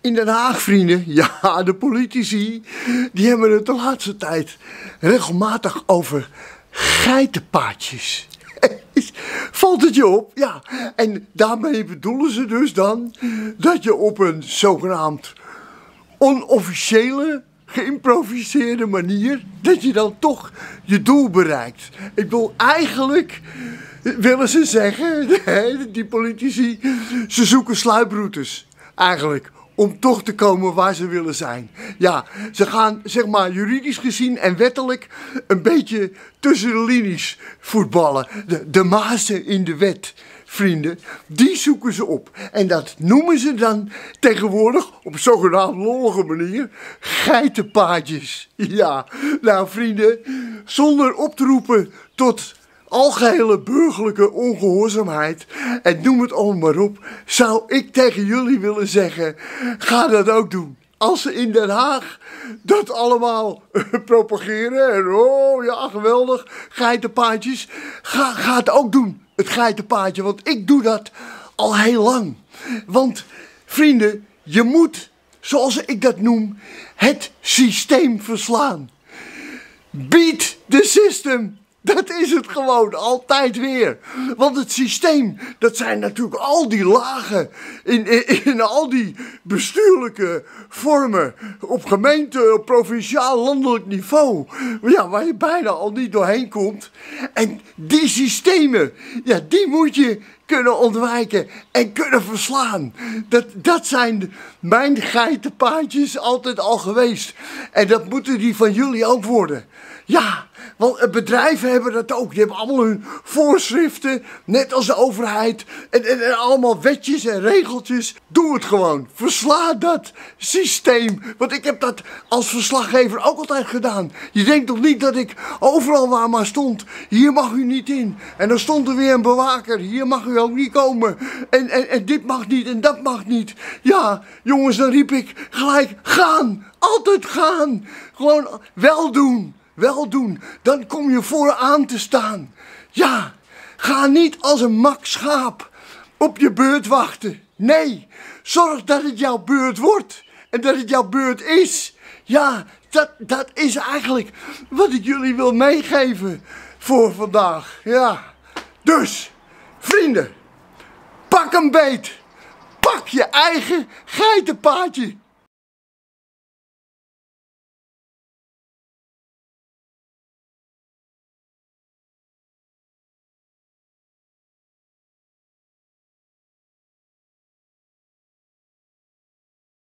In Den Haag, vrienden, ja, de politici, die hebben het de laatste tijd regelmatig over geitenpaadjes. Valt het je op? Ja, en daarmee bedoelen ze dus dan dat je op een zogenaamd onofficiële, geïmproviseerde manier, dat je dan toch je doel bereikt. Ik bedoel, eigenlijk willen ze zeggen, die politici, ze zoeken sluiproutes, eigenlijk, om toch te komen waar ze willen zijn. Ja, ze gaan, zeg maar, juridisch gezien en wettelijk een beetje tussen de linies voetballen. De mazen in de wet, vrienden, die zoeken ze op. En dat noemen ze dan tegenwoordig, op een zogenaamd lollige manier, geitenpaadjes. Ja, nou vrienden, zonder op te roepen tot algehele burgerlijke ongehoorzaamheid, en noem het allemaal maar op, zou ik tegen jullie willen zeggen, ga dat ook doen. Als ze in Den Haag dat allemaal propageren en oh ja, geweldig, geitenpaadjes, ga het ook doen, het geitenpaadje, want ik doe dat al heel lang. Want vrienden, je moet, zoals ik dat noem, het systeem verslaan. Beat the system. Dat is het gewoon, altijd weer. Want het systeem, dat zijn natuurlijk al die lagen in al die bestuurlijke vormen. Op gemeente, op provinciaal, landelijk niveau. Ja, waar je bijna al niet doorheen komt. En die systemen, ja, die moet je kunnen ontwijken en kunnen verslaan. Dat zijn mijn geitenpaadjes altijd al geweest. En dat moeten die van jullie ook worden. Ja, want bedrijven hebben dat ook. Die hebben allemaal hun voorschriften, net als de overheid. En allemaal wetjes en regeltjes. Doe het gewoon. Versla dat systeem. Want ik heb dat als verslaggever ook altijd gedaan. Je denkt toch niet dat ik overal waar maar stond, hier mag u niet in. En dan stond er weer een bewaker. Hier mag u ook niet komen. En dit mag niet en dat mag niet. Ja, jongens, dan riep ik gelijk, gaan. Altijd gaan. Gewoon wel doen. Wel doen, dan kom je vooraan te staan. Ja, ga niet als een mak schaap op je beurt wachten. Nee, zorg dat het jouw beurt wordt en dat het jouw beurt is. Ja, dat is eigenlijk wat ik jullie wil meegeven voor vandaag. Ja, dus, vrienden, pak een beet. Pak je eigen geitenpaadje.